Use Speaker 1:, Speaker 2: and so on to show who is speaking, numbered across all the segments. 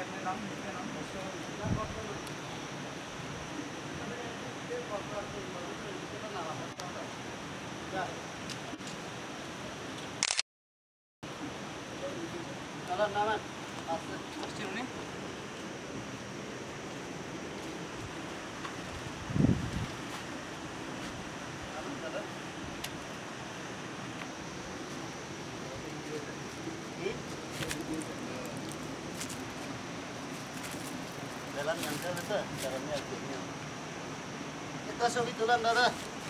Speaker 1: Jalan yang ke itu, jalannya akhirnya. Kita sobi tulan dah.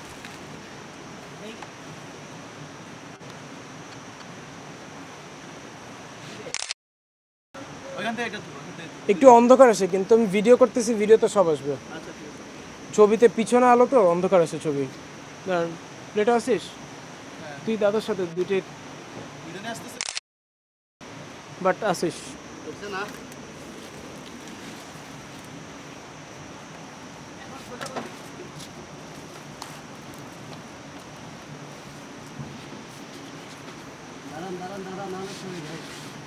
Speaker 2: একটু অন্ধকার আছে কিন্তু আমি ভিডিও করতেছি, ভিডিওতে সব আসবে। ছবিতে পিছনে আলো তো অন্ধকার আছে ছবি। প্লেটে আসিস তুই দাদার সাথে দুইটাই বাট আসিস
Speaker 1: না দাঁড়ান চলে যাই।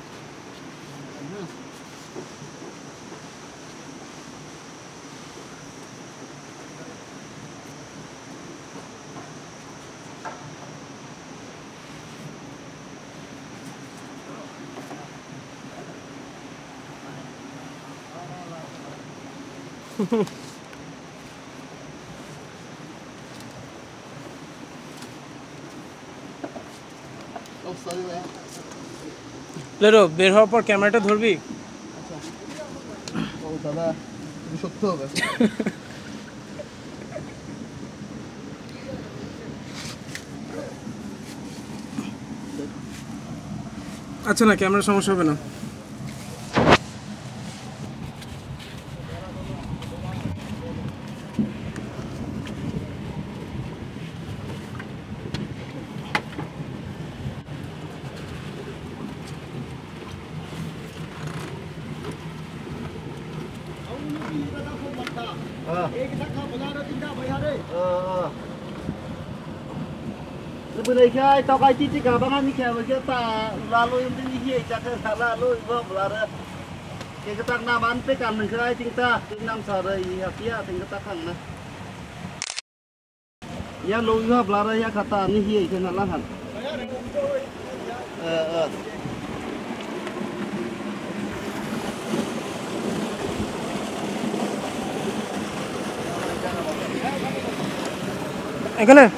Speaker 2: লেরো বের হওয়ার পর ক্যামেরাটা ধরবি।
Speaker 1: ও দাদা তুমি সত্য হবে।
Speaker 2: আচ্ছা না ক্যামেরার সমস্যা হবে না।
Speaker 1: Bữa nay tao cái chi cả bang anh kêu cái ta la lôi những cái gì chắc là la lôi vâng là đó cái tăng nam ăn tới cầm mình cái chúng ta chúng nam sợ rồi học kia thì cái ta khẳng này ya lôi hợp là rồi ya kata những gì thì là hẳn
Speaker 2: এখানে